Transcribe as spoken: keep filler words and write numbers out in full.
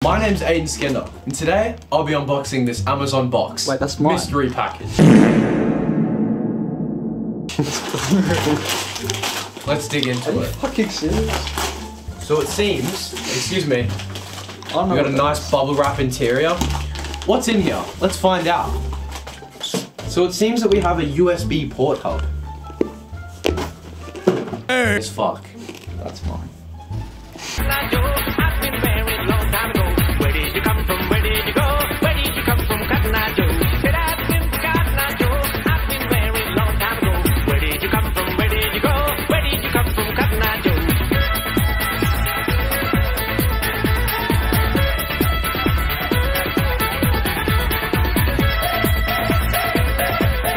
My name's Aiden Skinner, and today I'll be unboxing this Amazon box. Wait, that's mine. Mystery package. Let's dig into Are you it. fucking serious? So it seems, excuse me, Oh, no, we got a nice bubble wrap interior. What's in here? Let's find out. So it seems that we have a U S B port hub. As fuck. That's mine.